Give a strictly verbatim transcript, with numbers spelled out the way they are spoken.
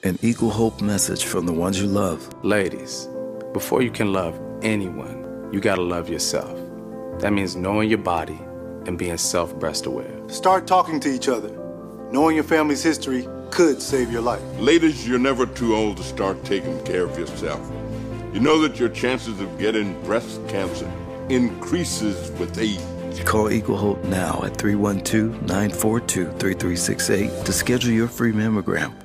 An Equal Hope message from the ones you love. Ladies, before you can love anyone, you gotta love yourself. That means knowing your body and being self-breast aware. Start talking to each other. Knowing your family's history could save your life. Ladies, you're never too old to start taking care of yourself. You know that your chances of getting breast cancer increases with age. Call Equal Hope now at three one two, nine four two, three three six eight to schedule your free mammogram.